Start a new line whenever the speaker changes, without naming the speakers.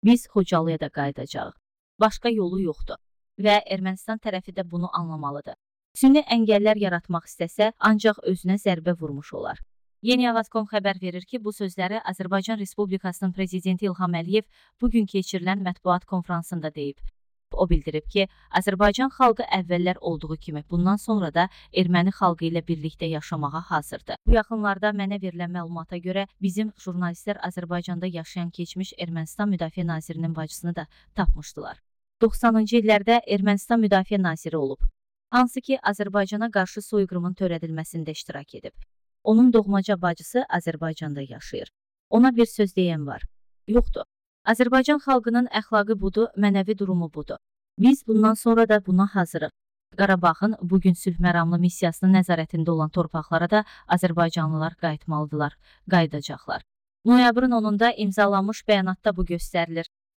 Biz Xocalıya da qayıdacağıq. Başqa yolu yoxdur və Ermənistan tərəfi də bunu anlamalıdır. Süni əngəllər yaratmaq istəsə, ancaq özünə zərbə vurmuş olar. Yeni Avaz.com xəbər verir ki, bu sözləri Azərbaycan Respublikasının prezidenti İlham Əliyev bugün keçirilən mətbuat konfransında deyib. O bildirib ki, Azərbaycan xalqı əvvəllər olduğu kimi bundan sonra da erməni xalqı ilə birlikdə yaşamağa hazırdır. Bu yaxınlarda mənə verilən məlumata görə bizim jurnalistlər Azərbaycanda yaşayan keçmiş Ermənistan Müdafiə Nazirinin bacısını da tapmışdılar. 90-cı illərdə Ermənistan Müdafiə Naziri olub, hansı ki Azərbaycana qarşı soyqırımın törədilməsində iştirak edib. Onun doğmaca bacısı Azərbaycanda yaşayır. Ona bir söz deyən var. Yoxdur. Azərbaycan xalqının əxlaqı budur, mənəvi durumu budur. Biz bundan sonra da buna hazırıq. Qarabağın bugün sülh məramlı missiyasının nəzarətində olan torpaqlara da Azərbaycanlılar qayıtmalıdırlar, qayıdacaqlar. Noyabrın 10-da imzalanmış bəyanatda bu göstərilir.